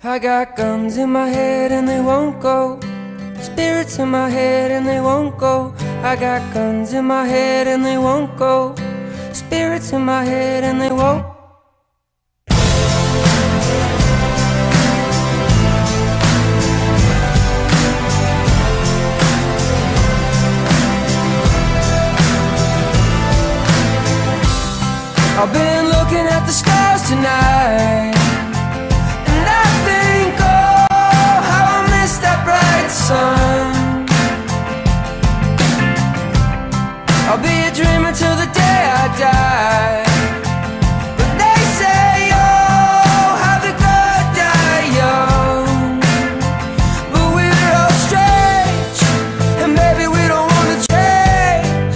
I got guns in my head and they won't go. Spirits in my head and they won't go. I got guns in my head and they won't go. Spirits in my head and they won't. I've been looking at the stars tonight, and I think, oh, how I miss that bright sun. I'll be a dreamer till the day I die. But they say, oh, how the good die young. But we're all strange, and maybe we don't want to change.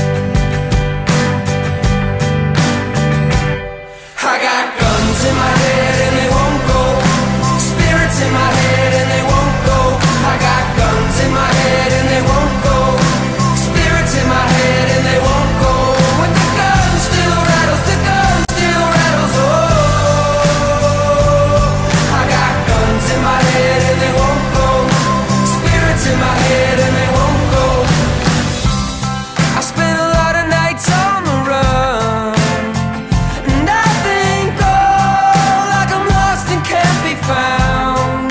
I got guns in my head and they won't go. Spirits in my head and they won't go. I got guns in my head and they won't go. Spirits in my head and they won't go. But the gun still rattles, the gun still rattles, oh. I got guns in my head and they won't go. Spirits in my head and they won't go. I spent a lot of nights on the run, and I think, oh, like I'm lost and can't be found.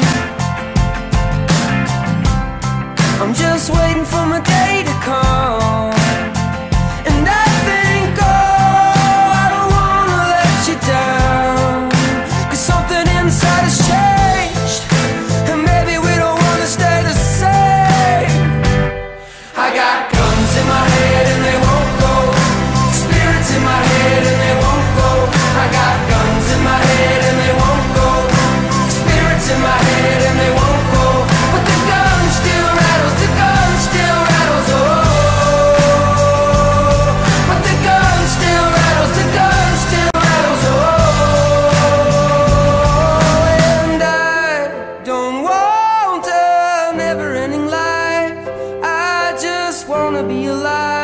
I'm just waiting for my day to come, and I think, oh, I don't wanna let you down. 'Cause something inside has changed, and maybe we don't wanna stay the same. I got guns in my head and they won't go. Spirits in my head and they won't go. I got guns in my head and they won't go. Spirits in my head and they won't go. But the gun still rattles, the gun still rattles, oh. But the gun still rattles, the gun still rattles, oh. And I don't want a never-ending life. I just wanna be alive.